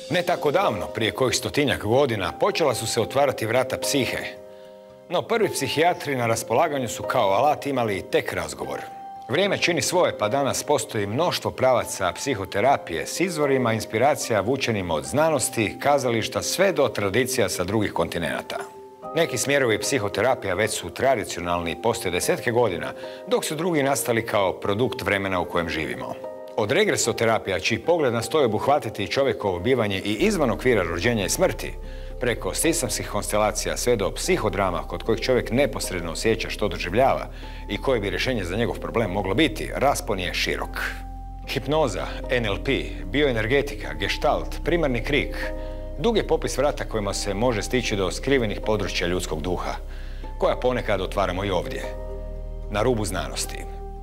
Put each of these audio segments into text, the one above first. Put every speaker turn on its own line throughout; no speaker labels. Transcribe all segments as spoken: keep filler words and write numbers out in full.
Ne tako davno, prije kojih stotinjak godina, počela su se otvarati vrata psihe. No prvi psihijatri na raspolaganju su kao alat imali tek razgovor. Vrijeme čini svoje, pa danas postoji mnoštvo pravaca psihoterapije s izvorima inspiracija vučenim od znanosti, kazališta, sve do tradicija sa drugih kontinenata. Neki smjerovi psihoterapija već su tradicionalni i postoje desetke godina, dok su drugi nastali kao produkt vremena u kojem živimo. Od regresoterapija, čiji pogled nastoji obuhvatiti čovjekovo bivanje i izvan okvira rođenja i smrti, preko sistemskih konstelacija sve do psihodrama kod kojih čovjek neposredno osjeća što doživljava i koje bi rješenje za njegov problem moglo biti, raspon je širok. Hipnoza, en el pe, bioenergetika, gestalt, primarni krik, dug je popis vrata kojima se može stići do skrivenih područja ljudskog duha, koja ponekad otvaramo i ovdje, na rubu znanosti.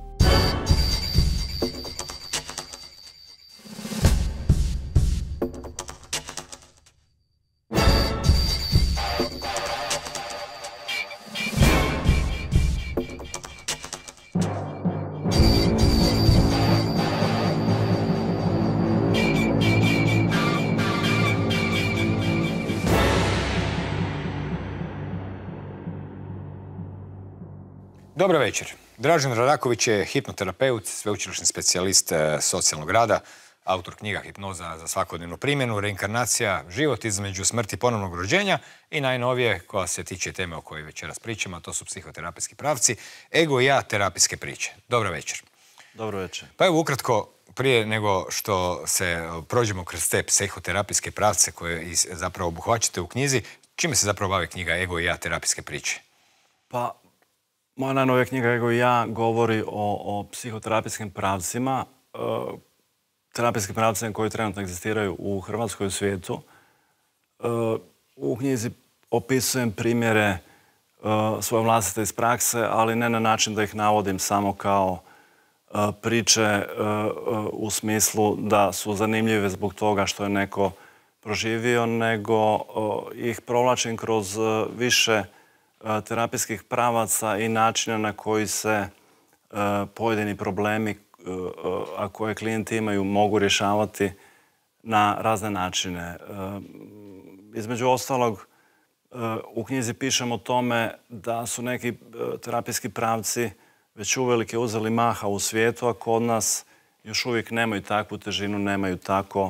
Dobro večer. Dražen Radaković je hipnoterapeut, sveučilišni specijalist socijalnog rada, autor knjiga Hipnoza za svakodnevnu primjenu, reinkarnacija, život između smrti i ponovnog rođenja i najnovije koja se tiče teme o kojoj večeras pričamo, a to su psihoterapijski pravci, ego i ja terapijske priče. Dobro večer.
Dobro večer.
Pa evo ukratko, prije nego što se prođemo kroz te psihoterapijske pravce koje zapravo obuhvaćate u knjizi, čime se zapravo bavi knjiga Ego i ja terapijske priče?
Pa, moja najnovija knjiga Ego i ja govori o, o psihoterapijskim pravcima, e, terapijskim pravcima koji trenutno egzistiraju u Hrvatskoj i u svijetu. E, u knjizi opisujem primjere e, svoje vlastite iz prakse, ali ne na način da ih navodim samo kao e, priče e, u smislu da su zanimljive zbog toga što je neko proživio, nego e, ih provlačim kroz više terapijskih pravaca i načina na koji se pojedini problemi, a koje klijenti imaju, mogu rješavati na razne načine. Između ostalog, u knjizi pišem o tome da su neki terapijski pravci već uvelike uzeli maha u svijetu, a kod nas još uvijek nemaju takvu težinu, nemaju tako,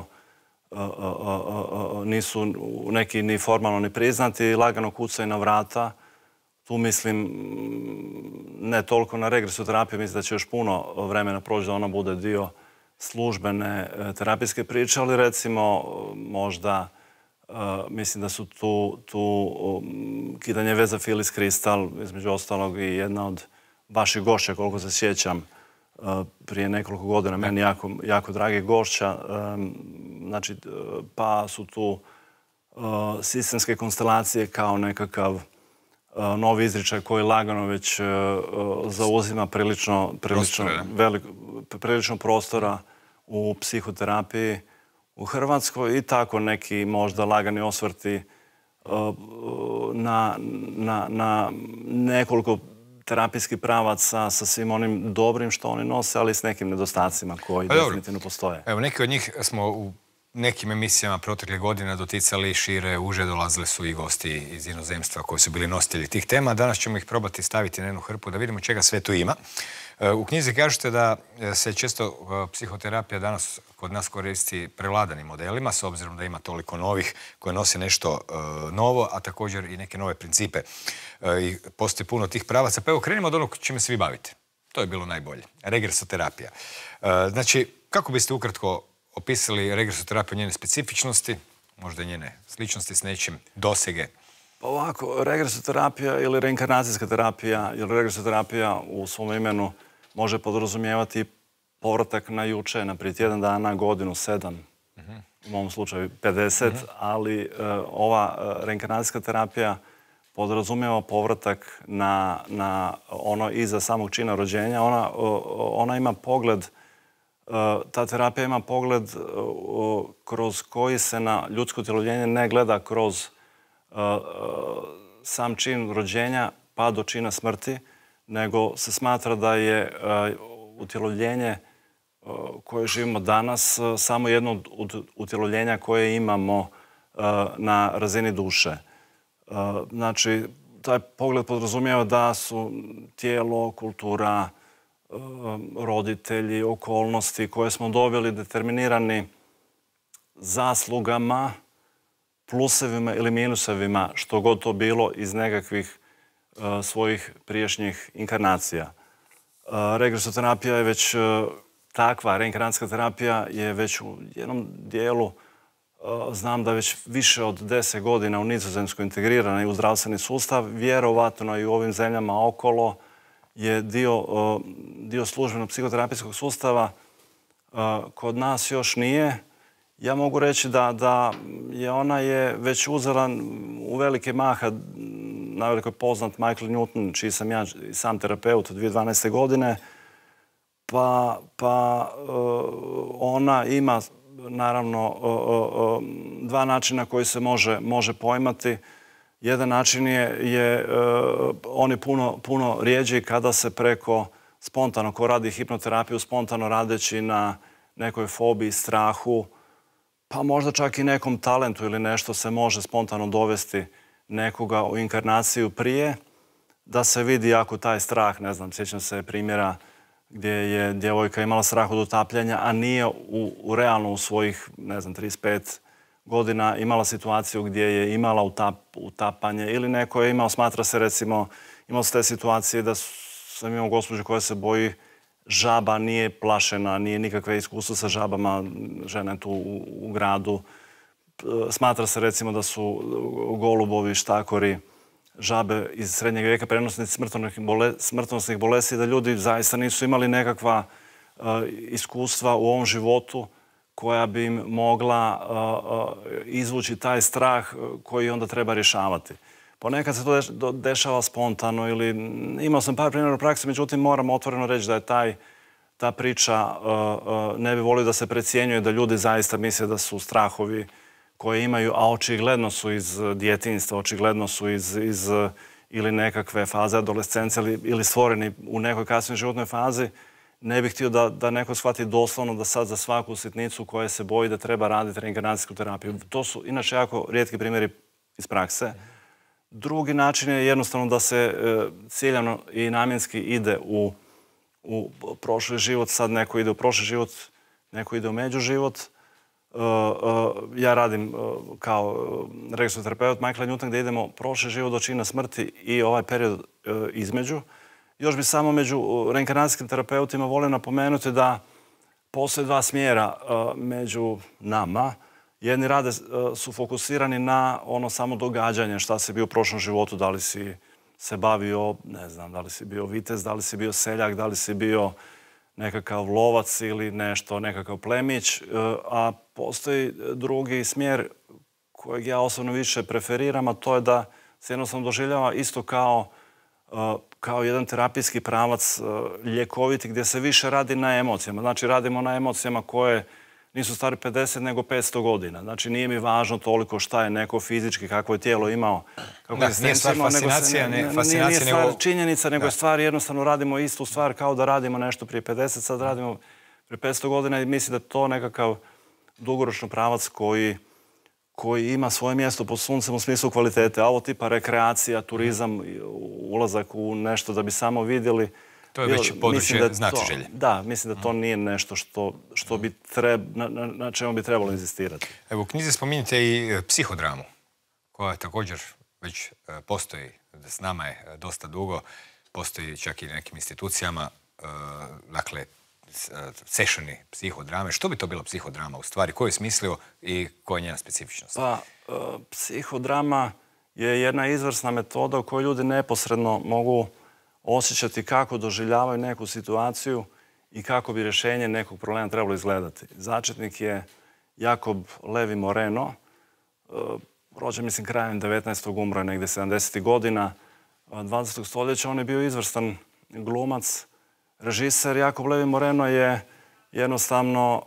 nisu neki ni formalno ni priznati, lagano kucaju na vrata. Tu mislim ne toliko na regresoterapiju, mislim da će još puno vremena proći da ona bude dio službene terapijske priče, ali recimo možda mislim da su tu, tu kidanje veza Filis Kristal, između ostalog i jedna od vaših gošća, koliko se sjećam, prije nekoliko godina, meni jako, jako dragi gošća. Znači, pa su tu sistemske konstelacije kao nekakav novi izričaj koji lagano već zauzima prilično, prilično, velik, prilično prostora u psihoterapiji u Hrvatskoj i tako neki možda lagani osvrti na, na, na nekoliko terapijskih pravaca sa svim onim dobrim što oni nose, ali s nekim nedostacima koji definitivno postoje.
Evo, neki od njih smo u nekim emisijama protekle godine doticali šire, uže, dolazili su i gosti iz inozemstva koji su bili nositelji tih tema. Danas ćemo ih probati staviti na jednu hrpu da vidimo čega sve tu ima. U knjizi kažete da se često psihoterapija danas kod nas koristi prevladanim modelima, s obzirom da ima toliko novih koje nose nešto novo, a također i neke nove principe. I postoji puno tih pravaca. Pa evo, krenimo od onog čime se vi bavite. To je bilo najbolje. Regresoterapija. Znači, kako biste ukratko opisali regresoterapiju, njene specifičnosti, možda njene sličnosti s nečim, dosege?
Pa ovako, regresoterapija ili reinkarnacijska terapija ili regresoterapija u svom imenu može podrazumijevati povratak na juče, na prije tjedan dana, godinu, sedam, uh-huh. u mom slučaju pedeset, uh-huh. ali uh, ova uh, reinkarnacijska terapija podrazumijeva povratak na, na ono iza samog čina rođenja. Ona, uh, ona ima pogled Ta terapija ima pogled kroz koji se na ljudsko utjelovljenje ne gleda kroz sam čin rođenja pa do čina smrti, nego se smatra da je utjelovljenje koje živimo danas samo jedno od utjelovljenja koje imamo na razini duše. Znači, taj pogled podrazumijeva da su tijelo, kultura, roditelji, okolnosti koje smo dobili determinirani zaslugama, plusevima ili minusevima, što god to bilo iz nekakvih svojih prijašnjih inkarnacija. Regresoterapija je već takva, reinkarnacijska terapija je već u jednom dijelu, znam da već više od deset godina u Nizozemskoj integrirana i u zdravstveni sustav, vjerovatno i u ovim zemljama okolo je dio, dio službenog psihoterapijskog sustava. Kod nas još nije. Ja mogu reći da, da je ona je već uzela u velike maha, naveliko je poznat Michael Newton, čiji sam ja sam terapeut od dvije tisuće dvanaeste. godine, pa, pa ona ima naravno dva načina koji se može, može poimati. Jedan način je, je on je puno, puno rijeđi kada se preko spontano, ko radi hipnoterapiju, spontano radeći na nekoj fobiji, strahu, pa možda čak i nekom talentu ili nešto se može spontano dovesti nekoga u inkarnaciju prije, da se vidi ako taj strah, ne znam, sjećam se primjera gdje je djevojka imala strah od utapljanja, a nije u, u realno u svojih, ne znam, trideset pet godina imala situaciju gdje je imala utap, utapanje ili neko je imao, smatra se recimo, imao se te situacije da sam imao gospođu koja se boji žaba, nije plašena, nije nikakve iskustva sa žabama, žena je tu u, u gradu. Smatra se recimo da su golubovi, štakori, žabe iz srednjeg vijeka prenosnici smrtonosnih, bole, smrtonosnih bolesti, da ljudi zaista nisu imali nekakva uh, iskustva u ovom životu koja bi im mogla uh, uh, izvući taj strah koji onda treba rješavati. Ponekad se to dešava spontano ili imao sam par primjera u praksi, međutim moram otvoreno reći da je taj, ta priča, uh, uh, ne bi volio da se precijenjuje, da ljudi zaista misle da su strahovi koje imaju, a očigledno su iz djetinjstva, očigledno su iz, iz ili nekakve faze adolescencije ili, ili stvoreni u nekoj kasnijoj životnoj fazi. Ne bih htio da, da neko shvati doslovno da sad za svaku sitnicu koja se boji da treba raditi reinkarnacijsku terapiju. To su inače jako rijetki primjeri iz prakse. Drugi način je jednostavno da se e, ciljano i namjenski ide u, u prošli život. Sad neko ide u prošli život, neko ide u međuživot. Uh, uh, ja radim uh, kao uh, regresoterapeut Michaela Newtona gdje idemo prošli život do čina smrti i ovaj period uh, između. Još bi samo među uh, reinkarnacijskim terapeutima volio napomenuti da postoje dva smjera uh, među nama. Jedni rade uh, su fokusirani na ono samo događanje, šta si bio u prošlom životu, da li si se bavio, ne znam, da li si bio vitez, da li si bio seljak, da li si bio nekakav lovac ili nešto, nekakav plemić, a postoji drugi smjer kojeg ja osobno više preferiram, a to je da se jednostavno doživljava isto kao, kao jedan terapijski pravac ljekoviti gdje se više radi na emocijama. Znači radimo na emocijama koje nisu stari pedeset nego petsto godina. Znači nije mi važno toliko šta je neko fizički, kakvo je tijelo imao. Kako
da, nije stvar fascinacija, ne, fascinacija
nije stvar
nego...
činjenica, nego
da.
je stvar jednostavno radimo istu stvar kao da radimo nešto prije pedeset, sad radimo prije petsto godina i mislim da je to nekakav dugoročno pravac koji, koji ima svoje mjesto pod suncem u smislu kvalitete. A ovo tipa rekreacija, turizam, ulazak u nešto da bi samo vidjeli.
To je već područje znatiželje.
Da, mislim da to nije nešto što, što bi treb, na, na, na čemu bi trebalo inzistirati.
Evo, u knjizi spominjete i psihodramu, koja također već postoji, s nama je dosta dugo, postoji čak i nekim institucijama, dakle, sessioni psihodrame. Što bi to bilo psihodrama u stvari? Ko je smislio i koja je njena specifičnost?
Pa, psihodrama je jedna izvrsna metoda u kojoj ljudi neposredno mogu osjećati kako doživljavaju neku situaciju i kako bi rješenje nekog problema trebalo izgledati. Začetnik je Jakob Levi Moreno, rođen mislim krajem devetnaestog umro je negdje sedamdesetih godina dvadesetog stoljeća. On je bio izvrstan glumac, režiser. Jakob Levi Moreno je jednostavno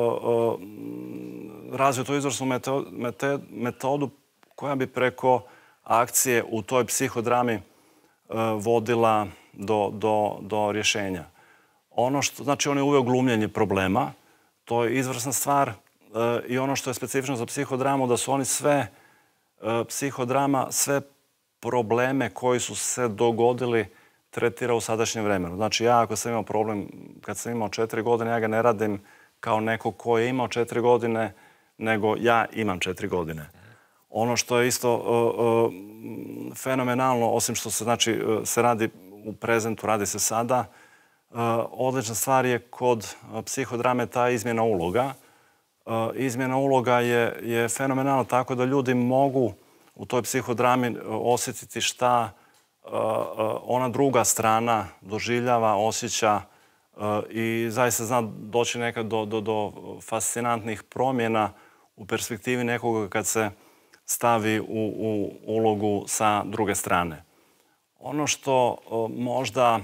razvio tu izvrsnu metodu koja bi preko akcije u toj psihodrami vodila do, do, do rješenja. ono što, znači on je uveo glumljenje problema, to je izvrsna stvar i ono što je specifično za psihodramu, da su oni sve, psihodrama, sve probleme koji su se dogodili tretira u sadašnjem vremenu. Znači ja ako sam imao problem kad sam imao četiri godine, ja ga ne radim kao neko ko je imao četiri godine, nego ja imam četiri godine. Ono što je isto fenomenalno, osim što se, znači, se radi u prezentu, radi se sada, odlična stvar je kod psihodrame ta izmjena uloga. Izmjena uloga je, je fenomenalna tako da ljudi mogu u toj psihodrami osjetiti šta ona druga strana doživljava, osjeća i zaista zna doći nekad do, do, do fascinantnih promjena u perspektivi nekoga kad se stavi u, u ulogu sa druge strane. Ono što možda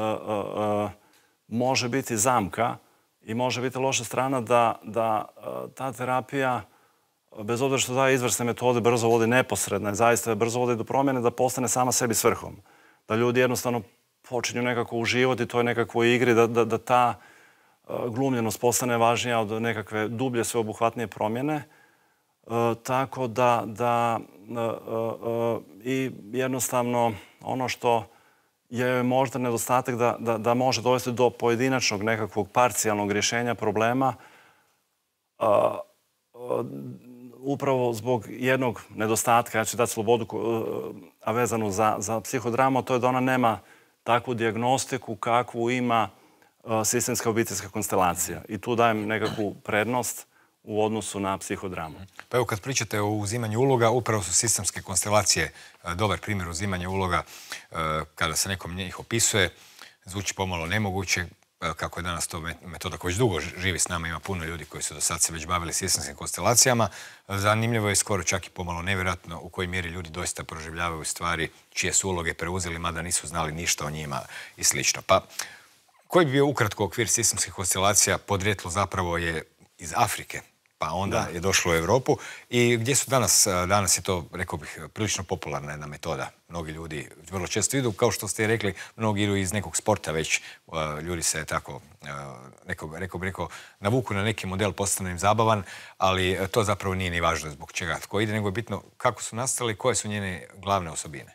može biti zamka i može biti loša strana da, da ta terapija, bez obzira što daje izvrsne metode, brzo vodi neposredne, zaista brzo vodi do promjene da postane sama sebi svrhom. Da ljudi jednostavno počinju nekako uživati u toj nekakvoj igri, da, da, da ta glumljenost postane važnija od nekakve dublje, sveobuhvatnije promjene. E, tako da, da e, e, i jednostavno ono što je možda nedostatak da, da, da može dovesti do pojedinačnog nekakvog parcijalnog rješenja problema, e, e, upravo zbog jednog nedostatka, ja ću dati slobodu, a vezanu za, za psihodramu, to je da ona nema takvu dijagnostiku kakvu ima sistemska obiteljska konstelacija. I tu dajem nekakvu prednost u odnosu na psihodramu.
Pa evo, kad pričate o uzimanju uloga, upravo su sistemske konstelacije dobar primjer uzimanja uloga. Kada se nekom njih opisuje, zvuči pomalo nemoguće, kako je danas to metoda koja već dugo živi s nama, ima puno ljudi koji su do sad se već bavili sistemskim konstelacijama. Zanimljivo je skoro čak i pomalo nevjerojatno u kojoj mjeri ljudi doista proživljavaju stvari čije su uloge preuzeli, mada nisu znali ništa o njima i slično. Pa, koji bi bio ukratko okvir sistemskih konstelacija? Podrijetlo zapravo je iz Afrike, pa onda da. je došlo u Europu. I gdje su danas? Danas je to, rekao bih, prilično popularna jedna metoda. Mnogi ljudi vrlo često idu, kao što ste i rekli, mnogi idu iz nekog sporta već. Ljudi se tako, rekao bih, rekao, rekao, navuku na neki model, postane im zabavan, ali to zapravo nije ni važno zbog čega tko ide, nego je bitno kako su nastali, koje su njene glavne osobine.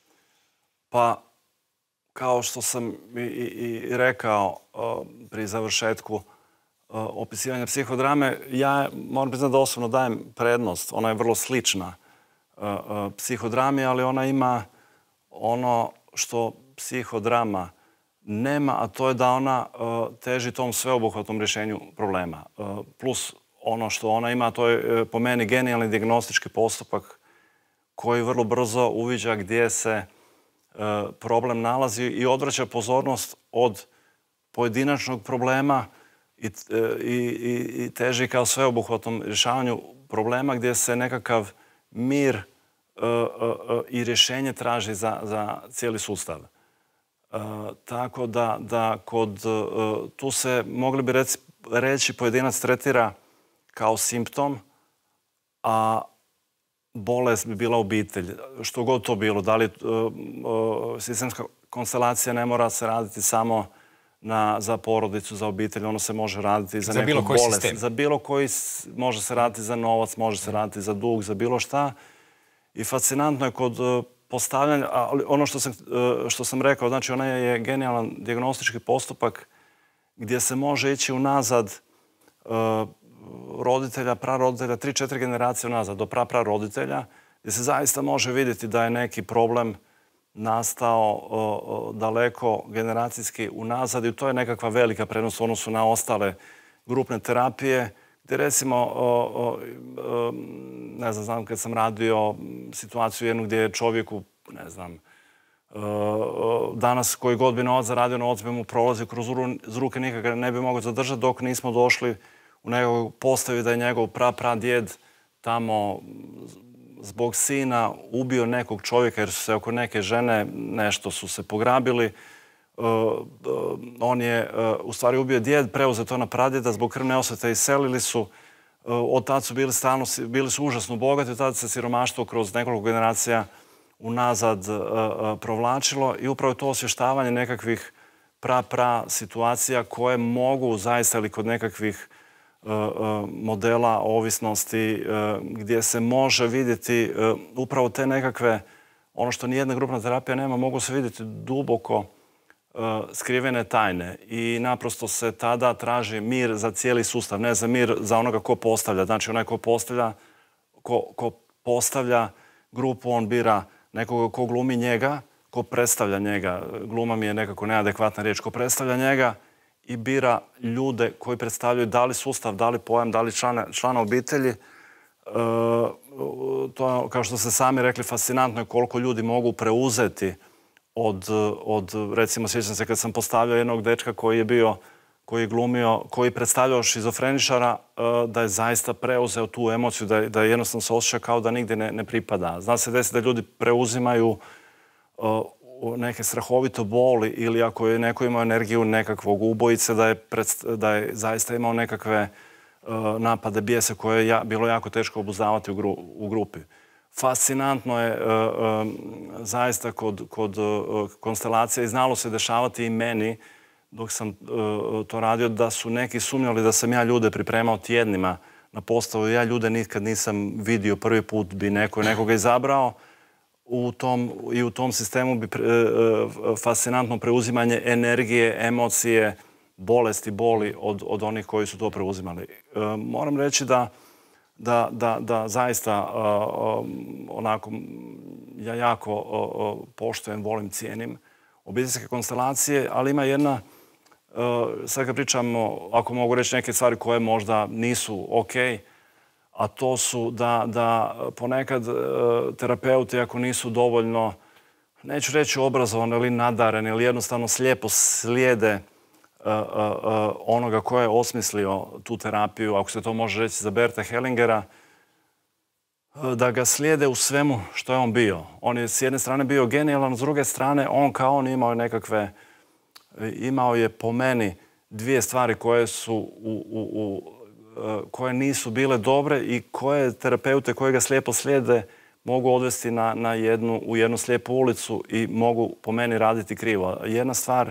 Pa, kao što sam i, i, i rekao pri završetku opisivanja psihodrame, ja moram priznati da osobno dajem prednost. Ona je vrlo slična psihodrami, ali ona ima ono što psihodrama nema, a to je da ona teži tom sveobuhvatnom rješenju problema. Plus ono što ona ima, to je po meni genijalni dijagnostički postupak koji vrlo brzo uviđa gdje se problem nalazi i odvraća pozornost od pojedinačnog problema i, i, i teži kao sveobuhvatnom rješavanju problema gdje se nekakav mir uh, uh, i rješenje traži za, za cijeli sustav. Uh, tako da, da kod, uh, tu se, mogli bi reci, reći, pojedinac tretira kao simptom, a bolest bi bila obitelj. Što god to bilo, da li uh, uh, sistemska konstelacija ne mora se raditi samo na, za porodicu, za obitelj, ono se može raditi za, za neku bolest. Sistem. Za bilo koji, može se raditi za novac, može se raditi za dug, za bilo šta. I fascinantno je kod uh, postavljanja, ali ono što sam, uh, što sam rekao, znači ona je genijalan dijagnostički postupak gdje se može ići unazad uh, roditelja, praroditelja, tri, četiri generacije unazad, do pra, praroditelja, gdje se zaista može vidjeti da je neki problem nastao o, o, daleko generacijski unazad i to je nekakva velika prednost u odnosu na ostale grupne terapije, gdje recimo, o, o, o, ne znam, znam kad sam radio situaciju jednu gdje je čovjeku, ne znam, o, danas koji god bi novac zaradio, novac bi mu prolazio kroz ruke, nikak ga ne bi mogao zadržati dok nismo došli u nekog postavi da je njegov pra, pra djed tamo zbog sina ubio nekog čovjeka jer su se oko neke žene nešto su se pograbili. Uh, uh, on je uh, u stvari ubio djed, preuzeo to na pradjeda, zbog krvne osvete iselili su. Uh, od tad su bili stalno, bili su užasno bogati, od tad se siromaštvo kroz nekoliko generacija unazad uh, uh, provlačilo i upravo to osvještavanje nekakvih pra, pra situacija koje mogu zaista ili kod nekakvih uh, uh, modela ovisnosti uh, gdje se može vidjeti uh, upravo te nekakve, ono što nijedna grupna terapija nema, mogu se vidjeti duboko uh, skrivene tajne i naprosto se tada traži mir za cijeli sustav, ne za mir za onoga ko postavlja. Znači onaj ko postavlja, ko, ko postavlja grupu, on bira nekoga ko glumi njega, ko predstavlja njega, gluma mi je nekako neadekvatna riječ, ko predstavlja njega i bira ljude koji predstavljaju da li sustav, da li pojam, da li člana, člana obitelji. E, to, kao što ste sami rekli, fascinantno je koliko ljudi mogu preuzeti od, od recimo, sjećam se kad sam postavljao jednog dečka koji je bio, koji je glumio, koji je predstavljao šizofreničara, da je zaista preuzeo tu emociju, da, da jednostavno se osjeća kao da nigdje ne, ne pripada. Zna se desi da ljudi preuzimaju neke strahovito boli ili ako je neko imao energiju nekakvog ubojice, da je, predst, da je zaista imao nekakve uh, napade bijesa koje je ja, bilo jako teško obuzdavati u, gru, u grupi. Fascinantno je uh, um, zaista kod, kod uh, konstelacija i znalo se dešavati i meni dok sam uh, to radio, da su neki sumnjali da sam ja ljude pripremao tjednima na postavu. Ja ljude nikad nisam vidio, prvi put bi neko nekoga izabrao. U tom, I u tom sistemu bi pre, e, fascinantno preuzimanje energije, emocije, bolesti, boli od, od onih koji su to preuzimali. E, moram reći da, da, da, da zaista a, a, onako, ja jako a, a, poštujem, volim, cijenim obiteljske konstelacije, ali ima jedna, a, sad kad pričamo, ako mogu reći neke stvari koje možda nisu okej, a to su da, da ponekad e, terapeuti ako nisu dovoljno, neću reći obrazovani ili nadareni, ili jednostavno slijepo slijede e, e, onoga ko je osmislio tu terapiju, ako se to može reći za Berta Hellingera, da ga slijede u svemu što je on bio. On je s jedne strane bio genijalan, s druge strane on kao on imao nekakve, imao je po meni dvije stvari koje su u, u, u koje nisu bile dobre i koje terapeute koje ga slijepo slijede mogu odvesti na, na jednu, u jednu slijepu ulicu i mogu po meni raditi krivo. Jedna stvar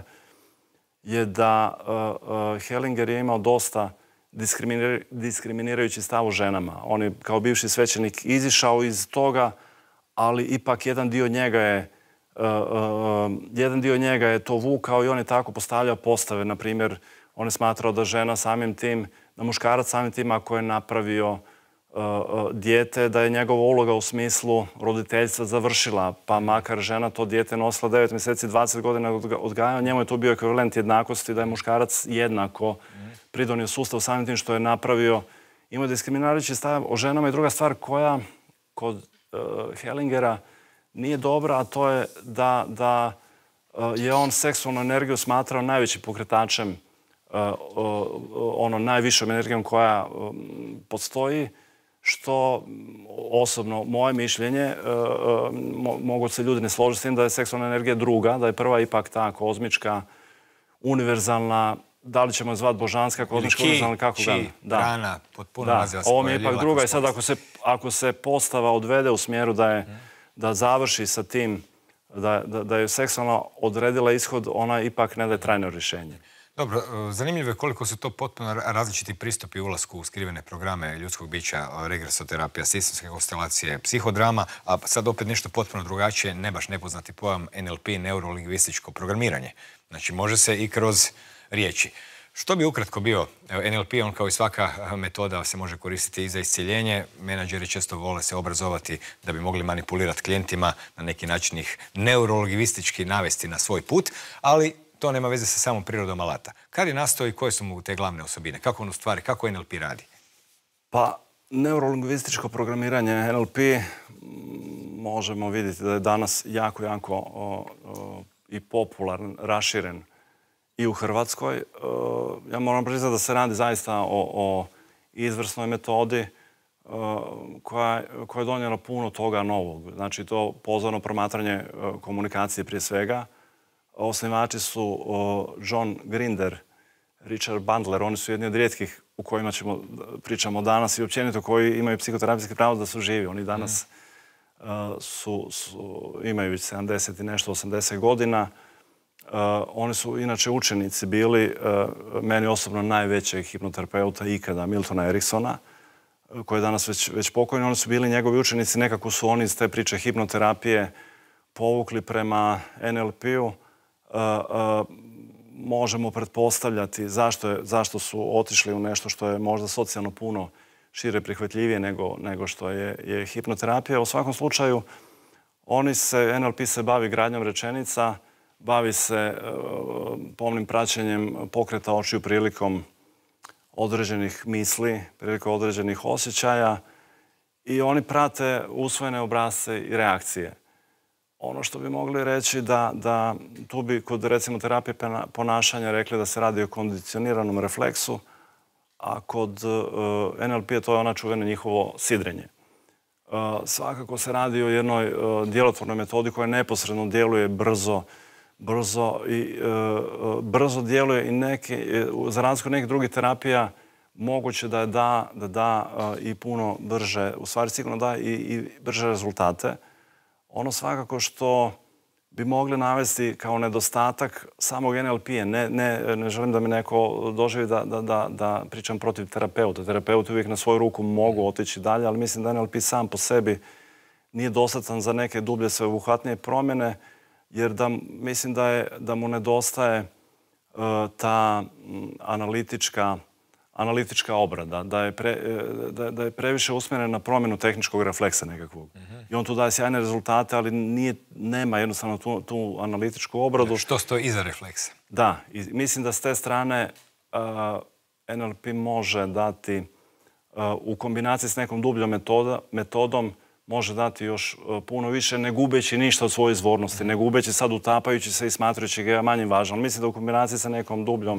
je da uh, uh, Hellinger je imao dosta diskriminir, diskriminirajući stav o ženama. On je kao bivši svećenik izišao iz toga, ali ipak jedan dio njega je uh, uh, jedan dio njega je to vukao i on je tako postavljao postave. Na primjer, on je smatrao da žena samim tim, da muškarac samim tim ako je napravio uh, uh, dijete, da je njegova uloga u smislu roditeljstva završila, pa makar žena to dijete nosila devet mjeseci, dvadeset godina odgajao, njemu je to bio ekvivalent jednakosti, da je muškarac jednako pridonio sustav samim tim što je napravio. Ima diskriminirajući stav o ženama i druga stvar koja kod uh, Hellingera nije dobra, a to je da, da uh, je on seksualnu energiju smatrao najvećim pokretačem, Uh, uh, ono najvišom energijom koja um, postoji, što osobno moje mišljenje, uh, uh, mo mogu se ljudi ne složiti s tim da je seksualna energija druga, da je prva ipak ta kozmička, univerzalna, da li ćemo je zvati božanska, kozmička, univerzalna, kako ga...
Da, prana, potpuno
da.
naziva se.
Ovo mi je ipak druga i sad ako se, ako se postava odvede u smjeru da, je, hmm. da završi sa tim, da, da, da je seksualna odredila ishod, ona ipak ne da je trajno rješenje.
Dobro, zanimljivo je koliko su to potpuno različiti pristupi ulasku u skrivene programe ljudskog bića, regresoterapija, sistemske konstelacije, psihodrama, a sad opet nešto potpuno drugačije, ne baš nepoznati pojam N L P, neurolingvističko programiranje. Znači, može se i kroz riječi. Što bi ukratko bio N L P? On kao i svaka metoda se može koristiti i za iscjeljenje. Menadžeri često vole se obrazovati da bi mogli manipulirati klijentima, na neki način ih neurolingvistički navesti na svoj put, ali to nema veze sa samom prirodom alata. Kad je nastao i koje su mu te glavne osobine? Kako on u stvari, kako N L P radi?
Pa, neurolingvističko programiranje N L P možemo vidjeti da je danas jako, jako o, o, i popularan, raširen i u Hrvatskoj. O, ja moram priznati da se radi zaista o, o izvrsnoj metodi o, koja, koja je donijela puno toga novog. Znači, to pozorno promatranje o, komunikacije prije svega. Osnivači su John Grinder, Richard Bandler, oni su jedni od rijetkih u kojima ćemo, pričamo danas i općenito koji imaju psihoterapijski pravo da su živi. Oni danas mm. uh, su, su, imaju sedamdeset i nešto, osamdeset godina. Oni su inače učenici bili meni osobno najvećeg hipnoterapeuta ikada, Miltona Eriksona, koji je danas već, već pokojni. Oni su bili njegovi učenici, nekako su oni iz te priče hipnoterapije povukli prema en el pe-u. Možemo pretpostavljati zašto, je, zašto su otišli u nešto što je možda socijalno puno šire prihvatljivije nego, nego što je, je hipnoterapija. U svakom slučaju, oni se, en el pe se bavi gradnjom rečenica, bavi se uh, pomnim praćenjem pokreta očiju prilikom određenih misli, prilikom određenih osjećaja i oni prate usvojene obrasce i reakcije. Ono što bi mogli reći da, da tu bi kod recimo terapije ponašanja rekli da se radi o kondicioniranom refleksu, a kod uh, en el pe to je ona čuveno njihovo sidrenje. Uh, svakako se radi o jednoj uh, djelotvornoj metodi koja neposredno djeluje brzo, brzo i uh, brzo djeluje i neke, uh, za razliku nekih drugih terapija, moguće da je da, da da uh, i puno brže, u stvari sigurno da i, i brže rezultate. Ono svakako što bi mogli navesti kao nedostatak samog en el pe-a. Ne, ne, ne želim da mi neko doživi da, da, da, da pričam protiv terapeuta. Terapeuti uvijek na svoju ruku mogu otići dalje, ali mislim da en el pe sam po sebi nije dostatan za neke dublje sveobuhvatnije promjene, jer da, mislim da, je, da mu nedostaje uh, ta m, analitička, analitička obrada, da je, pre, da, da je previše usmjeren na promjenu tehničkog refleksa nekakvog. Mm-hmm. I on tu daje sjajne rezultate, ali nije, nema jednostavno tu, tu analitičku obradu.
Što stoji iza refleksa?
Da, i mislim da s te strane uh, en el pe može dati uh, u kombinaciji s nekom dubljom metoda, metodom može dati još uh, puno više, ne gubeći ništa od svoje izvornosti, mm-hmm. ne gubeći sad utapajući se i smatrajući ga manje važno. Mislim da u kombinaciji sa nekom dubljom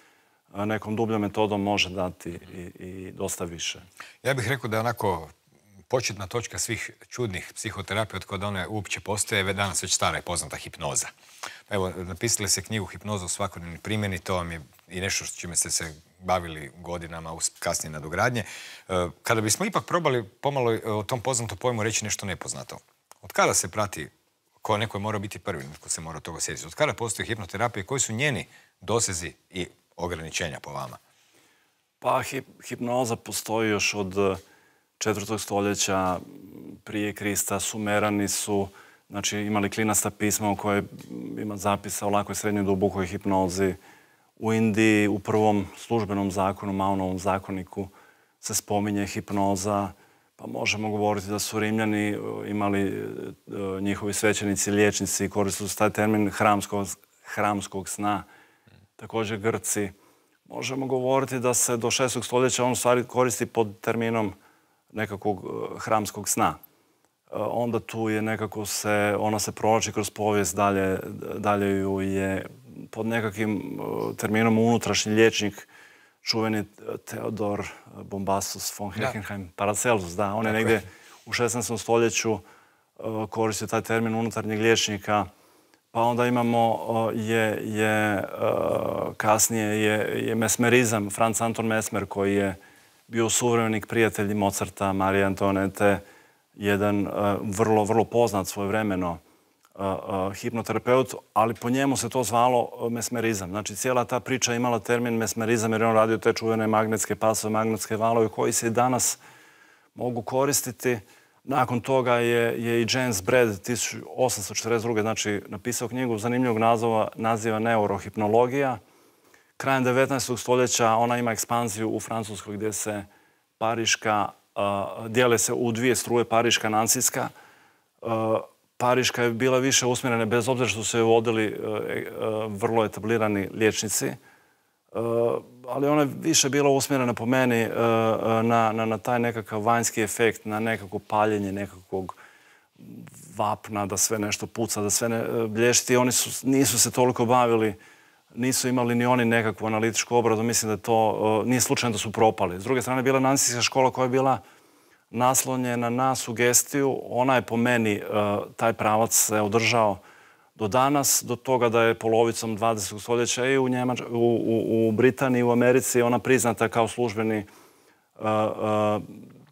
nekom dubljom metodom može dati i, i dosta više.
Ja bih rekao da je onako početna točka svih čudnih psihoterapija od kada one uopće postoje, je danas već stara i poznata hipnoza. Evo, napisali ste knjigu Hipnoza u svakodnevnoj primjeni, to vam je i nešto s čime ste se bavili godinama uz kasnije nadogradnje. Kada bismo ipak probali pomalo o tom poznatom pojmu reći nešto nepoznato, od kada se prati, ko neko mora biti prvi, neko se mora toga sjetiti, od kada postoji hipnoterapija i koji su njeni dosezi i ograničenja po vama?
Pa hip, hipnoza postoji još od četvrtog stoljeća prije Krista. Sumerani su znači, imali klinasta pisma u kojoj ima zapisa o lakoj srednjoj dubokoj hipnozi. U Indiji u prvom službenom zakonu, Maonovom zakoniku, se spominje hipnoza. Pa možemo govoriti da su Rimljani imali njihovi svećenici, liječnici, koristili su taj termin hramskog, hramskog sna. Također Grci. Možemo govoriti da se do šestog stoljeća on stvari koristi pod terminom nekakvog hramskog sna. Onda tu je nekako se, ona se provlači kroz povijest, dalje, dalje ju je pod nekakvim terminom unutrašnji liječnik, čuveni Theodor Bombastus von Heckenheim, Paracelsus, da, on je negdje u šesnaestom stoljeću koristio taj termin unutarnjeg liječnika. Pa onda imamo je, je kasnije je, je mesmerizam, Franz Anton Mesmer, koji je bio suvremenik, prijatelj Mozarta, Marije Antoinette, jedan vrlo, vrlo poznat svojevremeno hipnoterapeut, ali po njemu se to zvalo mesmerizam. Znači, cijela ta priča imala termin mesmerizam jer je on radio te čuvene magnetske pasove, magnetske valove koji se i danas mogu koristiti. Nakon toga je, je i James Braid tisuću osamsto četrdeset druge znači, napisao knjigu zanimljivog naziva, naziva Neurohipnologija. Krajem devetnaestog stoljeća ona ima ekspanziju u Francuskoj gdje se pariška, uh, dijele se u dvije struje, pariška, nancijska. Uh, pariška je bila više usmjerena, bez obzira što su je vodili uh, uh, vrlo etablirani liječnici, uh, ali ona je više bila usmjerena po meni uh, na, na, na taj nekakav vanjski efekt, na nekako paljenje nekakvog vapna, da sve nešto puca, da sve ne blješti. Oni su, nisu se toliko bavili, nisu imali ni oni nekakvu analitičku obradu. Mislim da to uh, nije slučajno da su propali. S druge strane, bila je nancijska škola koja je bila naslonjena na sugestiju. Ona je po meni, uh, taj pravac se održao do danas, do toga da je polovicom dvadesetog stoljeća i u, Njemač, u, u, u Britaniji, u Americi ona priznata kao službeni uh, uh,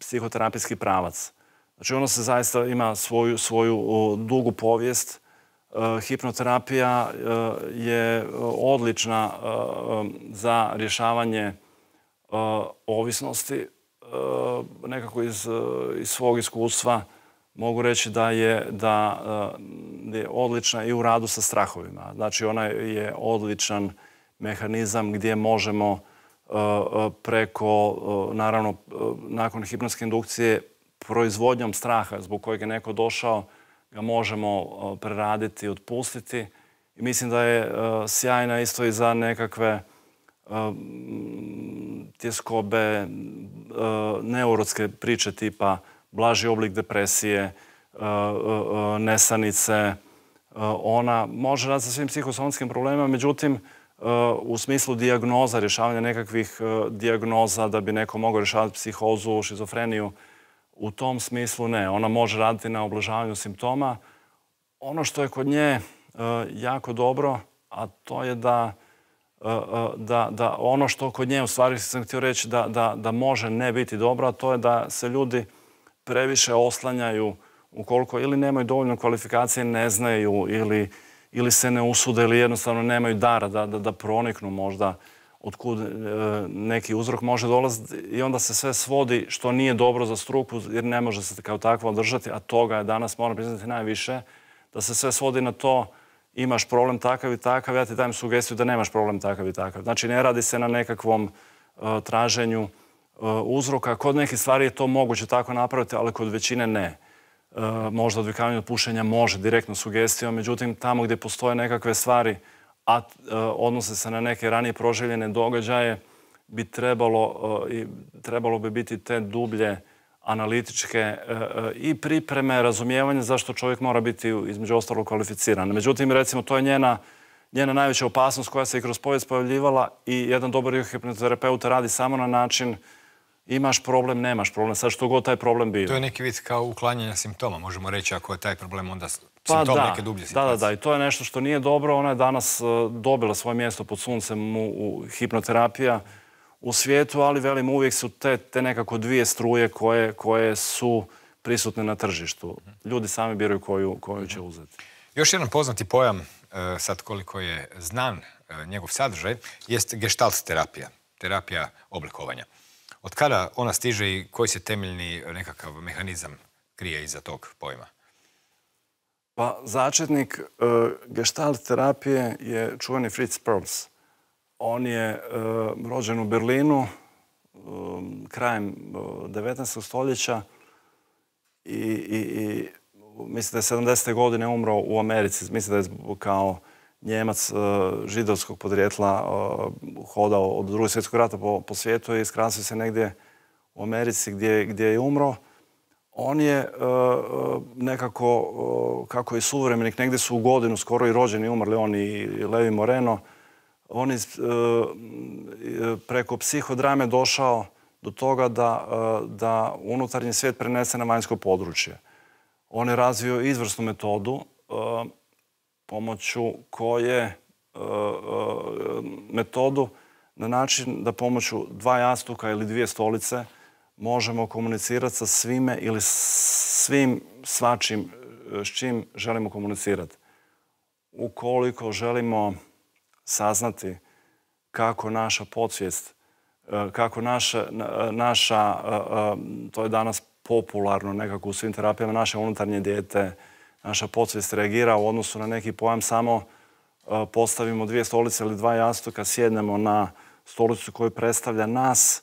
psihoterapijski pravac. Znači, ono se zaista ima svoju, svoju uh, dugu povijest. hipnoterapija je odlična za rješavanje ovisnosti. Nekako iz, iz svog iskustva mogu reći da je, da je odlična i u radu sa strahovima. Znači, ona je odličan mehanizam gdje možemo preko, naravno, nakon hipnotske indukcije, proizvodnjom straha zbog kojeg je neko došao, ga možemo preraditi, otpustiti. I mislim da je sjajna isto i za nekakve tjeskobe, neurotske priče tipa blaži oblik depresije, nesanice. Ona može raditi sa svim psihosomskim problemima, međutim, u smislu dijagnoza, rješavanja nekakvih dijagnoza da bi neko mogao rješavati psihozu, šizofreniju, u tom smislu ne. Ona može raditi na ublažavanju simptoma. Ono što je kod nje jako dobro, a to je da, da, da ono što kod nje, u stvari sam htio reći da, da, da može ne biti dobro, a to je da se ljudi previše oslanjaju ukoliko ili nemaju dovoljno kvalifikacije, ne znaju ili, ili se ne usude ili jednostavno nemaju dara da, da, da proniknu možda otkud neki uzrok može dolaziti i onda se sve svodi što nije dobro za struku jer ne može se kao takvo održati, a toga je danas, moram priznati, najviše, da se sve svodi na to imaš problem takav i takav, ja ti dajem sugestiju da nemaš problem takav i takav. Znači, ne radi se na nekakvom uh, traženju uh, uzroka. Kod nekih stvari je to moguće tako napraviti, ali kod većine ne. Uh, možda odvikavanje od pušenja može direktno sugestijom, međutim, tamo gdje postoje nekakve stvari, a uh, odnose se na neke ranije proživljene događaje, bi trebalo, uh, i trebalo bi biti te dublje analitičke uh, i pripreme, razumijevanje zašto čovjek mora biti između ostalog kvalificiran. Međutim, recimo, to je njena, njena najveća opasnost koja se i kroz povijest pojavljivala i jedan dobar hipnoterapeut radi samo na način imaš problem, nemaš problem, sad što god taj problem bio.
To je neki vid kao uklanjanja simptoma, možemo reći, ako je taj problem onda
pa
simptom
da,
neke dublje situacije.
Da, da, da, i to je nešto što nije dobro. Ona je danas uh, dobila svoje mjesto pod suncem u, u hipnoterapija u svijetu, ali velim, uvijek su te, te nekako dvije struje koje, koje su prisutne na tržištu. Ljudi sami biraju koju, koju će uzeti.
Još jedan poznati pojam, sad koliko je znan njegov sadržaj, jest gestalt terapija, terapija oblikovanja. Od kada ona stiže i koji se temeljni nekakav mehanizam krije iza tog pojma?
Pa, začetnik uh, gestalt terapije je čuveni Fritz Perls. On je uh, rođen u Berlinu um, krajem uh, devetnaestog stoljeća i, i, i mislim da je sedamdesete godine umro u Americi. Mislim da je kao Njemac uh, židovskog podrijetla uh, hodao od drugog svjetskog rata po, po svijetu i iskrasio se negdje u Americi gdje, gdje je umro. On je uh, nekako, uh, kako je suvremenik, negdje su u godinu skoro i rođeni umrli, on i Levi Moreno. On je uh, preko psihodrame došao do toga da, uh, da unutarnji svijet prenese na vanjsko područje. On je razvio izvrsnu metodu uh, pomoću koje uh, uh, metodu na način da pomoću dva jastuka ili dvije stolice možemo komunicirati sa svime ili svim svačim s čim želimo komunicirati. Ukoliko želimo saznati kako naša podsvijest, kako naša, naša to je danas popularno nekako u svim terapijama, naše unutarnje dijete, naša podsvijest reagira u odnosu na neki pojam, samo postavimo dvije stolice ili dva jastuka, sjednemo na stolicu koju predstavlja nas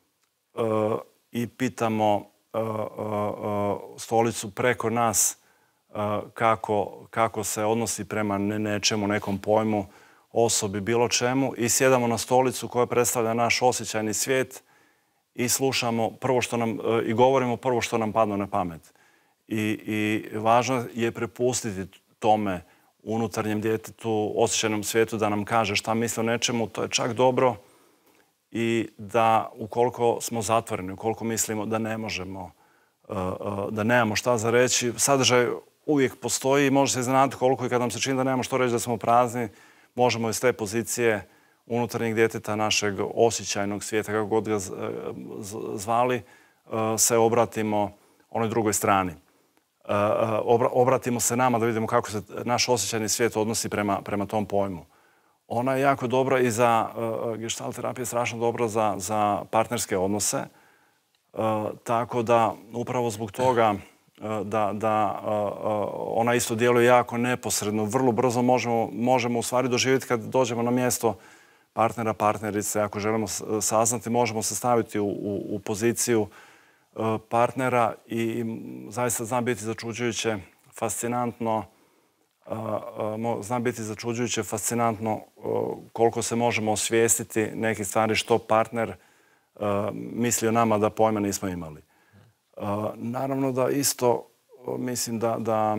i pitamo stolicu preko nas kako, kako se odnosi prema nečemu, nekom pojmu, osobi, bilo čemu, i sjedamo na stolicu koja predstavlja naš osjećajni svijet i slušamo prvo što nam, i govorimo prvo što nam padne na pamet. I, i važno je prepustiti tome unutarnjem djetetu, osjećajnom svijetu da nam kaže šta misli o nečemu, to je čak dobro, i da ukoliko smo zatvoreni, ukoliko mislimo da ne možemo, da nemamo šta za reći, sadržaj uvijek postoji i može se iznenaditi koliko i kad nam se čini da nemamo što reći, da smo prazni, možemo iz te pozicije unutarnjeg djeteta, našeg osjećajnog svijeta, kako god ga zvali, se obratimo onoj drugoj strani. obratimo se nama da vidimo kako se naš osjećajni svijet odnosi prema tom pojmu. Ona je jako dobra i za, gestalt terapija je strašno dobra za partnerske odnose, tako da upravo zbog toga da ona isto djeluje jako neposredno, vrlo brzo možemo u stvari doživjeti kad dođemo na mjesto partnera, partnerice, ako želimo saznati, možemo se staviti u poziciju partnera i zaista zna biti začuđujuće, fascinantno, zna biti začuđujuće, fascinantno koliko se možemo osvijestiti nekih stvari što partner misli o nama da pojma nismo imali. Naravno da isto mislim da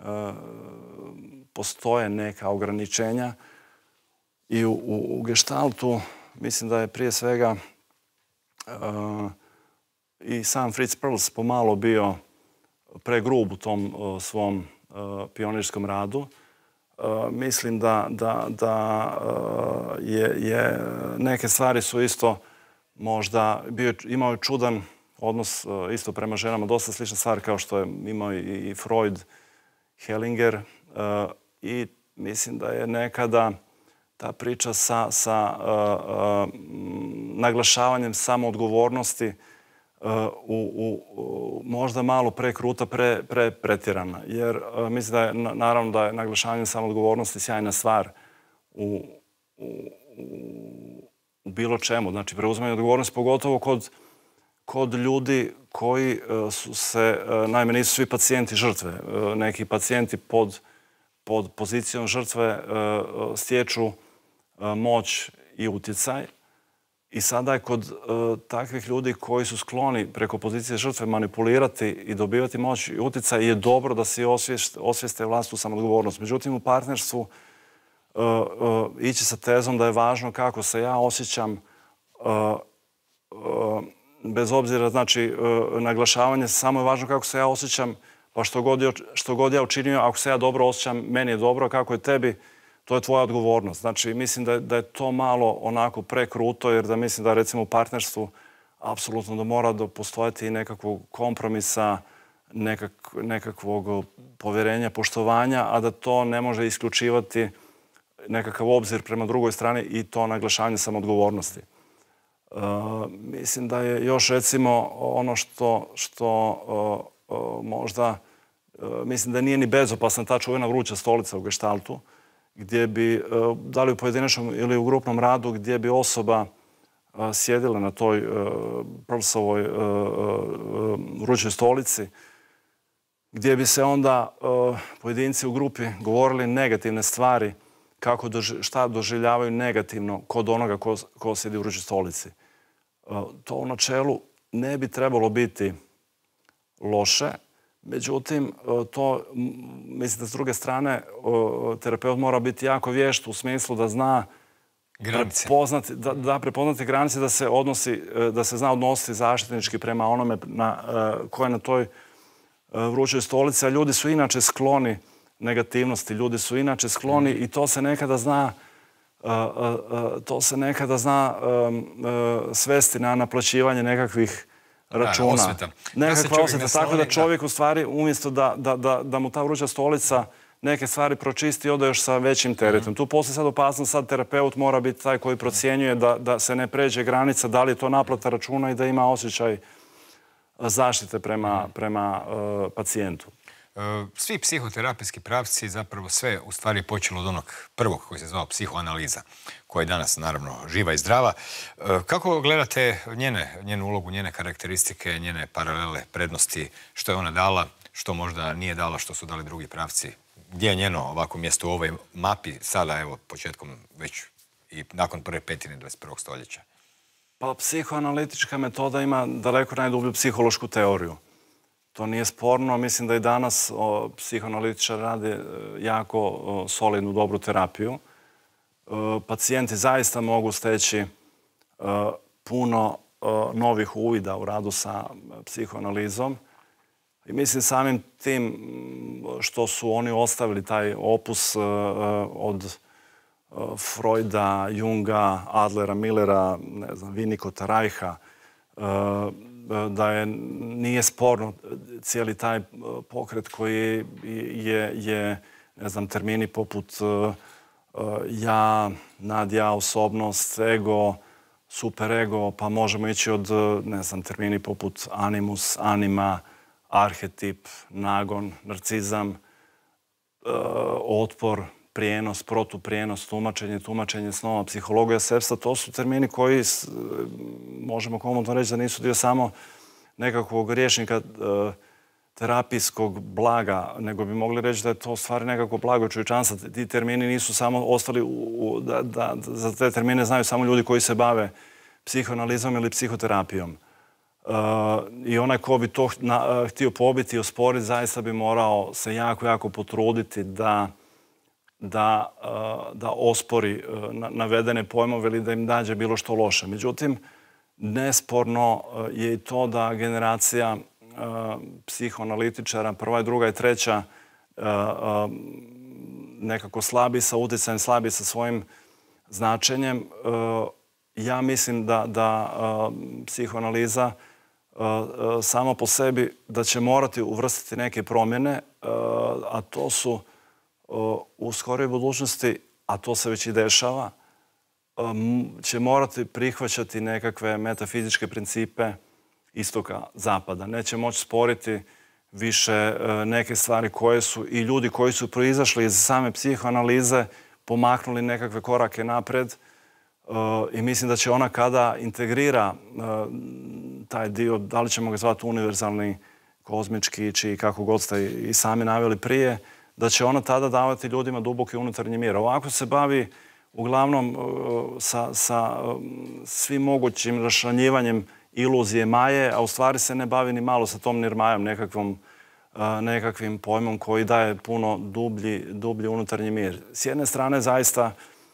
postoje neka ograničenja i u gestaltu mislim da je prije svega i sam Fritz Perls pomalo bio pregrub u tom svom pionirskom radu. Mislim da je neke stvari su isto možda imao je čudan odnos isto prema ženama, dosta slična stvar kao što je imao i Freud, Hellinger i mislim da je nekada ta priča sa naglašavanjem samoodgovornosti možda malo prekruta, pretjerana. Jer mislim da je, naravno, da je naglašavanje samoodgovornosti sjajna stvar u bilo čemu. Znači, preuzimanje odgovornosti, pogotovo kod ljudi koji su se, naime, nisu svi pacijenti žrtve. Neki pacijenti pod pozicijom žrtve stječu moć i utjecaj. I sada je kod takvih ljudi koji su skloni preko pozicije žrtve manipulirati i dobivati moć i utjecaj je dobro da si osvijeste vlastitu samoodgovornost. Međutim, u partnerstvu ići sa tezom da je važno kako se ja osjećam, bez obzira, znači, naglašavanje, samo je važno kako se ja osjećam, pa što god ja učinio, ako se ja dobro osjećam, meni je dobro, a kako je tebi, to je tvoja odgovornost. Znači, mislim da je to malo onako prekruto, jer da mislim da recimo u partnerstvu apsolutno da mora da postojati i nekakvog kompromisa, nekakvog povjerenja, poštovanja, a da to ne može isključivati nekakav obzir prema drugoj strani i to naglašavanje samoodgovornosti. Mislim da je još recimo ono što možda, mislim da nije ni bezopasna ta čuvena vruća stolica u gestaltu, gdje bi, da li u pojedinačnom ili u grupnom radu, gdje bi osoba sjedila na toj Perlsovoj vrućoj stolici, gdje bi se onda pojedinci u grupi govorili negativne stvari, šta doživljavaju negativno kod onoga ko sjedi u vrućoj stolici. To u načelu ne bi trebalo biti loše. Međutim, to, mislim da s druge strane, terapeut mora biti jako vješt u smislu da zna prepoznati, da prepoznati granice, da se odnosi, da se zna odnositi zaštitnički prema onome ko je na toj vrućoj stolici, a ljudi su inače skloni negativnosti, ljudi su inače skloni i to se nekada zna to se nekada zna svesti na naplaćivanje nekakvih računa.
Osveta.
Nekakva osveta, tako da čovjek u stvari umjesto da mu ta vruća stolica neke stvari pročisti, ode još sa većim teretom. Tu poslije sad opasnost, sad terapeut mora biti taj koji procjenjuje da se ne pređe granica, da li je to naplata računa i da ima osjećaj zaštite prema pacijentu.
Svi psihoterapijski pravci, zapravo sve u stvari počelo od onog prvog koji se zvao psihoanaliza, koja je danas naravno živa i zdrava. Kako gledate njenu ulogu, njene karakteristike, njene paralele, prednosti, što je ona dala, što možda nije dala, što su dali drugi pravci? Gdje je njeno ovako mjesto u ovoj mapi sada, evo, početkom već i nakon prve petine dvadeset prvog stoljeća?
Pa psihoanalitička metoda ima daleko najdublju psihološku teoriju. To nije sporno. Mislim da i danas psihoanalitičar rade jako solidnu, dobru terapiju. Pacijenti zaista mogu steći puno novih uvida u radu sa psihoanalizom. I mislim samim tim što su oni ostavili taj opus od Freuda, Junga, Adlera, Millera, ne znam, Winnicota, Reicha, da je, nije sporno. cijeli taj pokret koji je, je ne znam, termini poput ja, nadja, osobnost, ego, superego, pa možemo ići od, ne znam, termini poput animus, anima, arhetip, nagon, narcizam, otpor, prijenos, protuprijenos, tumačenje, tumačenje snova, psihologija sepsa, to su termini koji možemo komotno reći da nisu dio samo nekakvog rječnika terapijskog blaga, nego bi mogli reći da je to stvari nekako blago čovječanstva. Ti termini nisu samo ostali, u, da, da, za te termine znaju samo ljudi koji se bave psihoanalizom ili psihoterapijom. Uh, I onaj ko bi to na, uh, htio pobiti i osporiti, zaista bi morao se jako, jako potruditi da, da, uh, da ospori uh, na, navedene pojmove ili da im dađe bilo što loše. Međutim, nesporno uh, je i to da generacija uh, psihoanalitičara, prva i druga i treća, uh, uh, nekako slabi sa utjecajem, slabi sa svojim značenjem. Uh, ja mislim da, da uh, psihoanaliza samo po sebi da će morati uvrstiti neke promjene, a to su u skorijoj budućnosti, a to se već i dešava, će morati prihvaćati nekakve metafizičke principe istoka, zapada. Neće moći sporiti više neke stvari koje su i ljudi koji su proizašli iz same psihoanalize pomaknuli nekakve korake napred. I mislim da će ona kada integrira taj dio, da li ćemo ga zvati univerzalni, kozmički, či kako god ste i sami naveli prije, da će ona tada davati ljudima duboki unutarnji mir. Ovako se bavi uglavnom sa, sa svim mogućim raščlanjivanjem iluzije maje, a u stvari se ne bavi ni malo sa tom nirmajom, nekakvom, nekakvim pojmom koji daje puno dublji, dublji unutarnji mir. S jedne strane, zaista,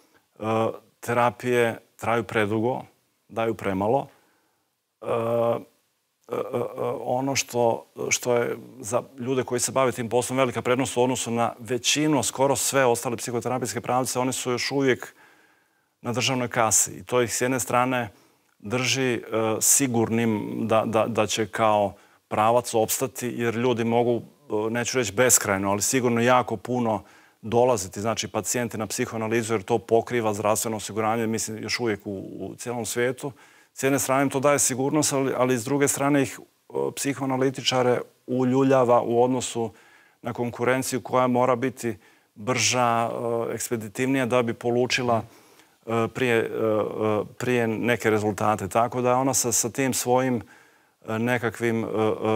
terapije traju predugo, daju premalo. E, e, e, ono što, što je za ljude koji se bave tim poslom velika prednost u odnosu na većinu, skoro sve ostale psihoterapijske pravce, oni su još uvijek na državnoj kasi. I to ih s jedne strane drži e, sigurnim da, da, da će kao pravac opstati, jer ljudi mogu, neću reći beskrajno, ali sigurno jako puno dolaziti, znači pacijenti na psihoanalizu, jer to pokriva zdravstveno osiguranje, mislim, još uvijek u, u cijelom svijetu. S jedne strane im to daje sigurnost, ali, ali s druge strane ih psihoanalitičare uljuljava u odnosu na konkurenciju koja mora biti brža, ekspeditivnija da bi polučila prije, prije neke rezultate. Tako da ona sa, sa tim svojim nekakvim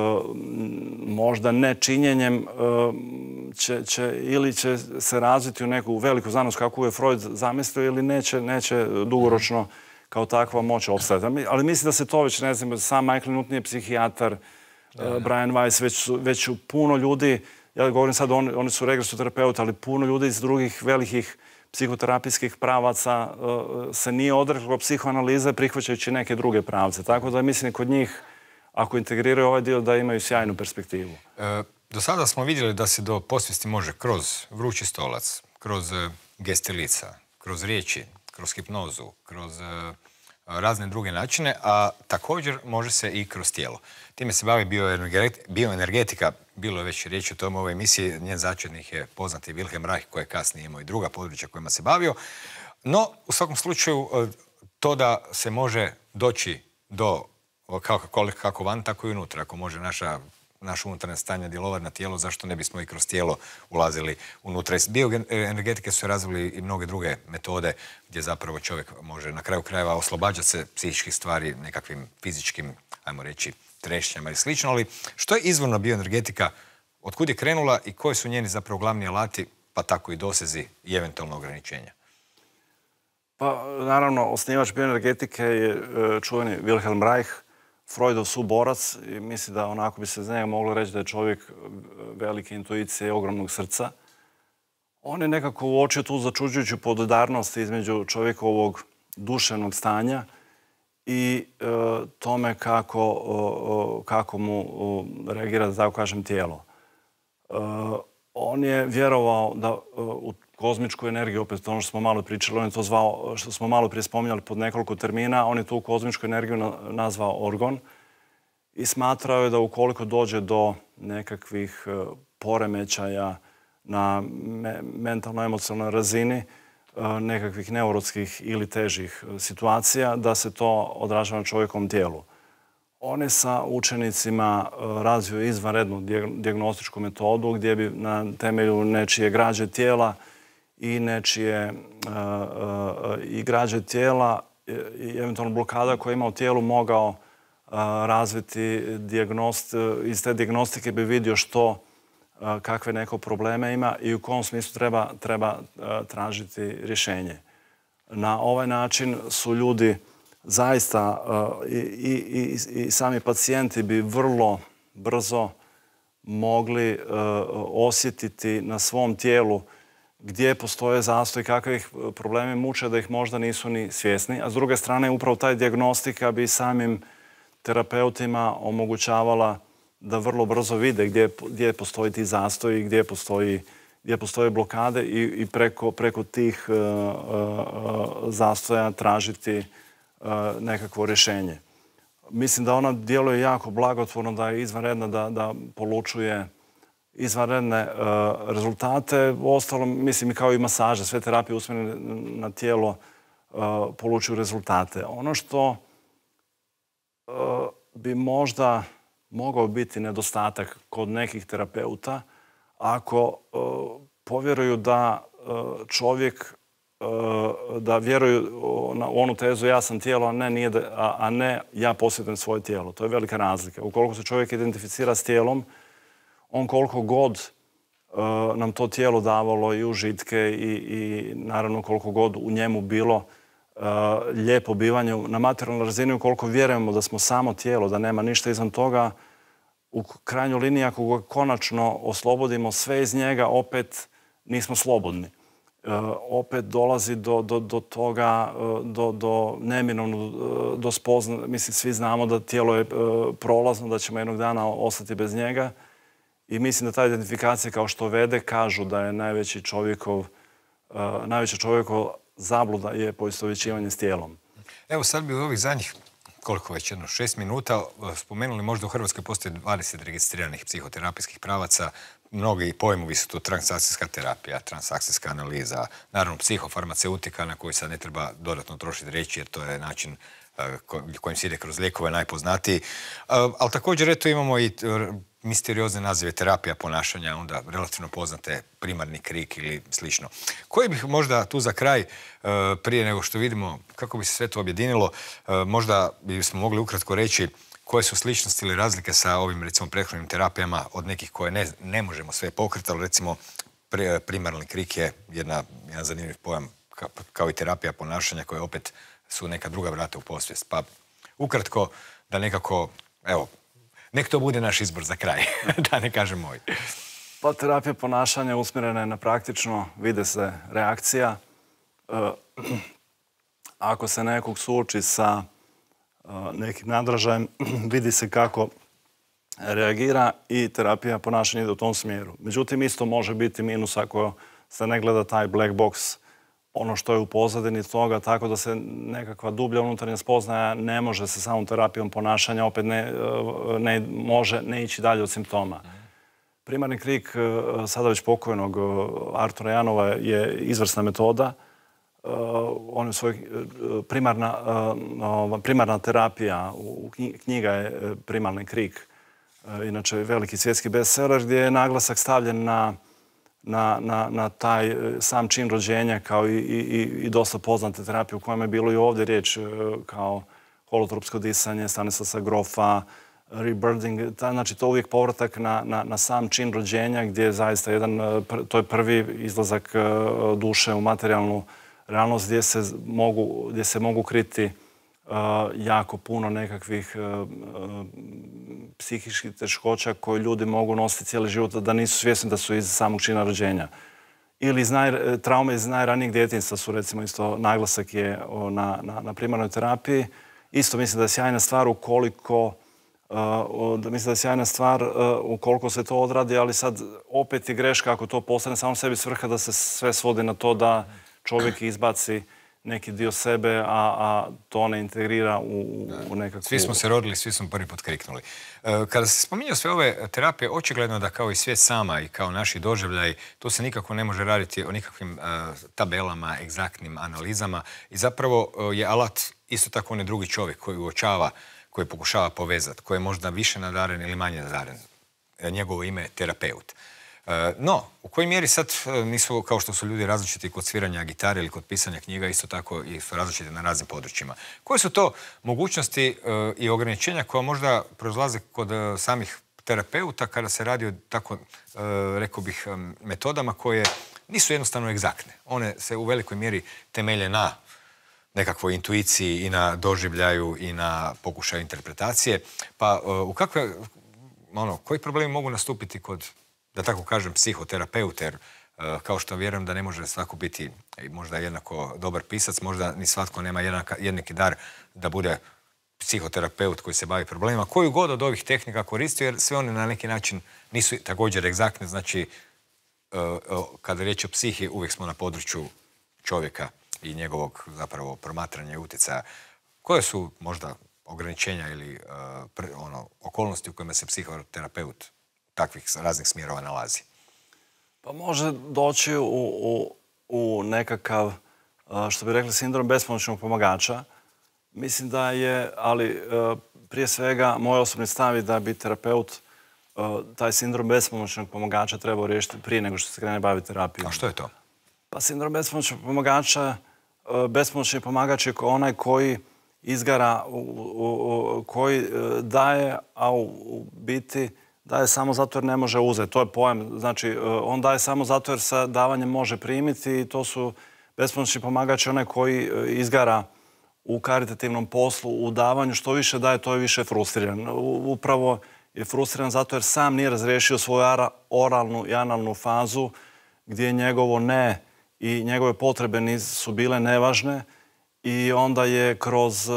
možda nečinjenjem će, će, ili će se razviti u neku veliku znanost kako je Freud zamislio ili neće, neće dugoročno kao takva moći opstaviti. Ali mislim da se to već, ne znam, sam Michael Newton je psihijatar, da, Brian Weiss, već su, već su puno ljudi, ja govorim sad, oni, oni su regresoterapeuti, ali puno ljudi iz drugih velikih psihoterapijskih pravaca se nije odreklo psihoanalize prihvaćajući neke druge pravce. Tako da mislim kod njih, ako integriraju ovaj dio, da imaju sjajnu perspektivu.
E, do sada smo vidjeli da se do podsvijesti može kroz vrući stolac, kroz geste lica, kroz riječi, kroz hipnozu, kroz e, razne druge načine, a također može se i kroz tijelo. Time se bavi bioenergetika, bilo je već riječ o tome u ovoj emisiji, njen začetnik je poznati Wilhelm Reich, koji je kasnije imao i druga područja kojima se bavio. No, u svakom slučaju, to da se može doći do kako, kako van, tako i unutra. Ako može naša, naša unutarnja stanja djelovati na tijelo, zašto ne bismo i kroz tijelo ulazili unutra. Iz bioenergetike su razvili i mnoge druge metode gdje zapravo čovjek može na kraju krajeva oslobađati se psihičkih stvari nekakvim fizičkim, ajmo reći, trešnjama i slično. Ali što je izvorna bioenergetika, otkud je krenula i koji su njeni zapravo glavni alati, pa tako i dosezi i eventualno ograničenja?
Pa, naravno, osnivač bioenergetike je čuveni Wilhelm Reich, Freudov suborac, i misli da onako bi se za njega moglo reći da je čovjek velike intuicije i ogromnog srca. On je nekako uočio tu začuđujuću podudarnost između čovjekovog duševnog stanja i e, tome kako, o, kako mu o, reagira, da tako kažem, tijelo. E, on je vjerovao da o, u kozmičku energiju, opet ono što smo malo pričali, on je to zvao, što smo malo prije spominjali pod nekoliko termina, on je tu kozmičku energiju nazvao orgon. i smatrao je da ukoliko dođe do nekakvih poremećaja na mentalno-emocionalnoj razini, nekakvih neurotskih ili težih situacija, da se to odražava na čovjekovom tijelu. On je sa učenicima razvio izvanrednu dijagnostičku metodu gdje bi na temelju nečije građe tijela i nečije i građe tijela i eventualno blokada koja ima u tijelu mogao razviti dijagnost. Iz te dijagnostike bi vidio što, kakve neko probleme ima i u kom smislu treba, treba tražiti rješenje. Na ovaj način su ljudi zaista i, i, i sami pacijenti bi vrlo brzo mogli osjetiti na svom tijelu gdje postoje zastoj, kakve ih problemi muče, da ih možda nisu ni svjesni. A s druge strane, upravo taj dijagnostika bi samim terapeutima omogućavala da vrlo brzo vide gdje, gdje postoji ti zastoji, gdje postoji, gdje postoje blokade i, i preko, preko tih uh, uh, zastoja tražiti uh, nekakvo rješenje. Mislim da ona djeluje jako blagotvorno, da je izvanredna, da, da polučuje izvanredne uh, rezultate. Uostalom, mislim i kao i masaže, sve terapije usmjerene na tijelo uh, polučuju rezultate. Ono što uh, bi možda mogao biti nedostatak kod nekih terapeuta ako uh, povjeruju da uh, čovjek, uh, da vjeruju na onu tezu ja sam tijelo, a ne, nije da, a, a ne ja posjedujem svoje tijelo. To je velika razlika. Ukoliko se čovjek identificira s tijelom, on koliko god uh, nam to tijelo davalo i užitke i, i naravno koliko god u njemu bilo uh, lijepo bivanje na materijalnoj razini, ukoliko vjerujemo da smo samo tijelo, da nema ništa izvan toga, u krajnjoj liniji ako ga konačno oslobodimo sve iz njega, opet nismo slobodni. Uh, opet dolazi do, do, do toga, uh, do, do neminovnog, uh, do spozna. Mislim, svi znamo da tijelo je uh, prolazno, da ćemo jednog dana ostati bez njega. I mislim da ta identifikacija, kao što vede, kažu da je najveći čovjekov, uh, najveća čovjekov zabluda je poistovjećivanje s tijelom.
Evo sad bi u ovih zadnjih, koliko već jedno, šest minuta, spomenuli možda u Hrvatskoj postoji dvadeset registriranih psihoterapijskih pravaca. Mnogi pojmovi su to transakcijska terapija, transakcijska analiza, naravno psihofarmaceutika na koju sad ne treba dodatno trošiti reći jer to je način kojim se ide kroz lijekove najpoznatiji. Ali također eto imamo i misteriozne nazive terapija ponašanja, onda relativno poznate primarni krik ili slično. Koji bih možda tu za kraj, prije nego što vidimo kako bi se sve to objedinilo, možda bismo mogli ukratko reći koje su sličnosti ili razlike sa ovim, recimo, prethodnim terapijama od nekih koje ne, ne možemo sve pokriti, ali recimo primarni krik je jedna, jedan zanimljiv pojam kao i terapija ponašanja koje opet su neka druga vrata u posvijest. Pa ukratko da nekako, evo, nek to bude naš izbor za kraj, da ne kažem moj.
Pa terapija ponašanja usmjerena je na praktično, vide se reakcija. E, ako se nekog suoči sa e, nekim nadražajem, vidi se kako reagira i terapija ponašanja ide u tom smjeru. Međutim, isto može biti minus ako se ne gleda taj black box, ono što je u pozadini toga, tako da se nekakva dublja unutarnja spoznaja ne može se samom terapijom ponašanja, opet ne, ne može ne ići dalje od simptoma. Primarni krik sada već pokojnog Artura Janova je izvrsna metoda. On je svoj primarna, primarna terapija, knjiga je Primarni krik, inače veliki svjetski bestseller gdje je naglasak stavljen na Na, na, na taj sam čin rođenja kao i, i, i dosta poznate terapije u kojem je bilo i ovdje riječ kao holotropsko disanje, Stanislasa Grofa, rebirthing. Znači to uvijek povratak na, na, na sam čin rođenja gdje je zaista jedan, to je prvi izlazak duše u materijalnu realnost gdje se mogu, gdje se mogu kriti Uh, jako puno nekakvih uh, uh, psihičkih teškoća koje ljudi mogu nositi cijeli život da nisu svjesni da su iz samog čina rođenja. Ili iz naj, traume iz najranijeg djetinjstva su recimo isto naglasak je na, na, na primarnoj terapiji. Isto mislim da je sjajna stvar ukoliko uh, da mislim da je sjajna stvar uh, ukoliko se to odradi, ali sad opet je greška ako to postane samo sebi svrha da se sve svodi na to da čovjek izbaci neki dio sebe, a, a to ne integrira u, u nekakvu...
Svi smo se rodili, svi smo prvi put kriknuli. Kada se spominjao sve ove terapije, očigledno da kao i svijet sama i kao naši doživljaj, tu se nikako ne može raditi o nikakvim tabelama, egzaktnim analizama i zapravo je alat isto tako on je drugi čovjek koji uočava, koji pokušava povezati, koji je možda više nadaren ili manje nadaren. Njegovo ime je terapeut. No, u kojoj mjeri sad nisu, kao što su ljudi različiti kod sviranja gitare ili kod pisanja knjiga, isto tako i su različiti na raznim područjima. Koje su to mogućnosti i ograničenja koja možda proizlaze kod samih terapeuta kada se radi o tako, rekao bih, metodama koje nisu jednostavno egzaktne. One se u velikoj mjeri temelje na nekakvoj intuiciji i na doživljaju i na pokušaju interpretacije. Pa u kakve, ono, koji problemi mogu nastupiti kod, da tako kažem, psihoterapeuta, jer kao što vjerujem da ne može svako biti možda jednako dobar pisac, možda ni svatko nema jednaki dar da bude psihoterapeut koji se bavi problemima, koju god od ovih tehnika koristio, jer sve one na neki način nisu također egzaktne, znači kada je riječ o psihi, uvijek smo na području čovjeka i njegovog zapravo promatranja i utjecaja. Koje su možda ograničenja ili ono, okolnosti u kojima se psihoterapeut takvih raznih smjerova nalazi?
Pa može doći u, u, u nekakav, što bi rekli, sindrom bespomoćnog pomagača. Mislim da je, ali prije svega, moj osobni stav je da bi terapeut taj sindrom bespomoćnog pomagača trebao riješiti prije nego što se krene baviti terapijom.
A što je to?
Pa sindrom bespomoćnog pomagača, bespomoćni pomagač je onaj koji izgara, u, u, koji daje, a u, u biti daje samo zato jer ne može uzeti. To je pojam. Znači, on daje samo zato jer sa davanjem može primiti i to su bespomoćni pomagači onaj koji izgara u karitativnom poslu, u davanju. Što više daje, to je više frustriran. Upravo je frustriran zato jer sam nije razriješio svoju oralnu i analnu fazu gdje njegovo ne i njegove potrebe nisu bile nevažne i onda je kroz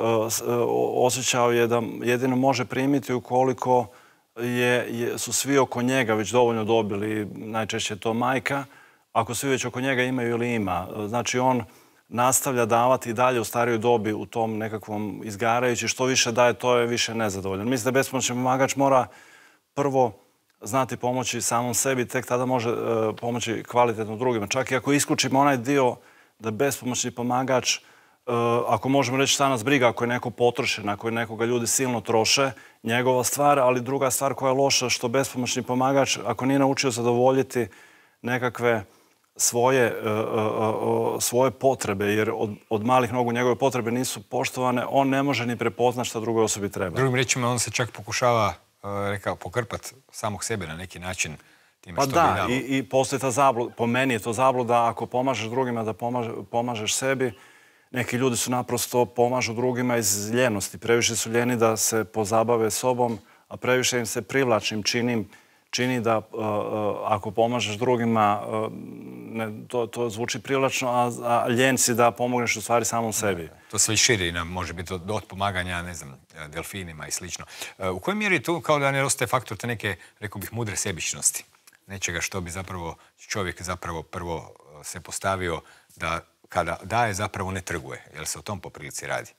osjećao je da jedino može primiti ukoliko je, je, su svi oko njega već dovoljno dobili, najčešće je to majka, ako svi već oko njega imaju ili ima. Znači on nastavlja davati i dalje u starijoj dobi u tom nekakvom izgarajući. Što više daje, to je više nezadovoljan. Mislim da bespomoćni pomagač mora prvo znati pomoći samom sebi, tek tada može uh, pomoći kvalitetno drugima. Čak i ako isključimo onaj dio da bespomoćni pomagač, uh, ako možemo reći šta nas briga, ako je neko potrošen, ako je nekoga ljudi silno troše, njegova stvar, ali druga stvar koja je loša, što bespomoćni pomagač, ako nije naučio zadovoljiti nekakve svoje, uh, uh, svoje potrebe, jer od, od malih nogu njegove potrebe nisu poštovane, on ne može ni prepoznati šta drugoj osobi treba.
Drugim riječima, on se čak pokušava rekao, pokrpat samog sebe na neki način time
pa
što
da,
bi dao.
I, i postoji ta zabluda, po meni je to zabluda, ako pomažeš drugima da pomaže, pomažeš sebi, neki ljudi su naprosto pomažu drugima iz ljenosti. Previše su ljeni da se pozabave sobom, a previše im se privlačnim činim, čini da uh, uh, ako pomažeš drugima, uh, ne, to, to zvuči privlačno, a, a ljen si da pomogneš u stvari samom sebi.
To sve širi nam može biti od, od pomaganja, ne znam, delfinima i slično. Uh, u kojoj mjeri tu kao da ne ostaje faktor te neke, rekao bih, mudre sebičnosti? Nečega što bi zapravo čovjek zapravo prvo se postavio da kada daje zapravo ne trguje. Jel se o tom po prilici radi?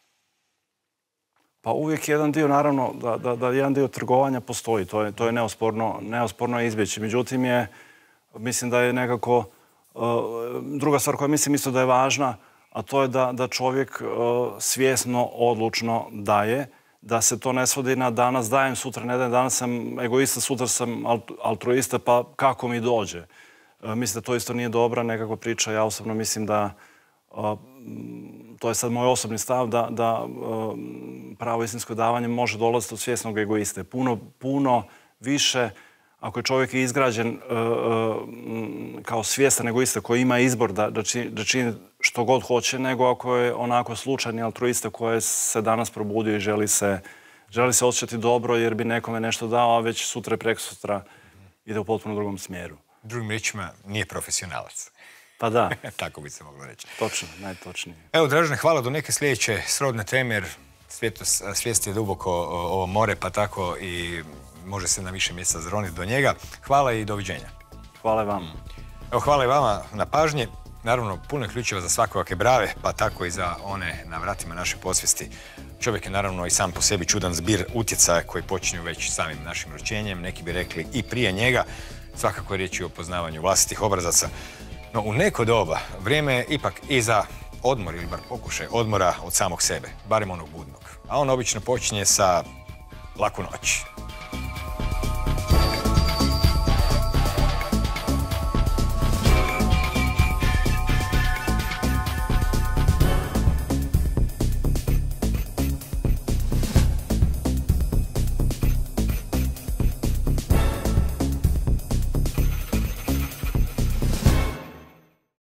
Pa uvijek jedan dio, naravno, da, da, da jedan dio trgovanja postoji. To je, to je neosporno, neosporno izbjeći. Međutim, je, mislim da je nekako uh, druga stvar koja mislim isto da je važna, a to je da, da čovjek uh, svjesno, odlučno daje, da se to ne svodi na danas dajem, sutra ne dajem, danas sam egoista, sutra sam altruista, pa kako mi dođe. Uh, mislim da to isto nije dobra nekakva priča. Ja osobno mislim da uh, to je sad moj osobni stav, da, da pravo istinsko davanje može dolaziti od svjesnog egoiste. Puno, puno više, ako je čovjek izgrađen uh, kao svjestan egoista koji ima izbor da, da, čini, da čini što god hoće, nego ako je onako slučajni altruista koji se danas probudio i želi se, želi se osjećati dobro jer bi nekome nešto dao, a već sutra i prekosutra ide u potpuno drugom smjeru.
Drugim riječima, nije profesionalac.
Pa da.
Tako bi se moglo reći.
Točno, najtočnije.
Evo, Dražene, hvala do neke sljedeće srodne teme, jer svijest je duboko ovo more, pa tako i može se na više mjesta zroniti do njega. Hvala i doviđenja.
Hvala i vama.
Evo, hvala i vama na pažnji. Naravno, puno je ključeva za svakojake brave, pa tako i za one na vratima naše podsvijesti. Čovjek je naravno i sam po sebi čudan zbir utjecaja koji počinju već samim našim rođenjem, neki bi rekli i prije njega. Svakako je riječ o poznavanju vlastitih obrazaca. No u neko doba vrijeme je ipak i za odmor ili bar pokušaj odmora od samog sebe, barem onog budnog. A on obično počinje sa laku noć.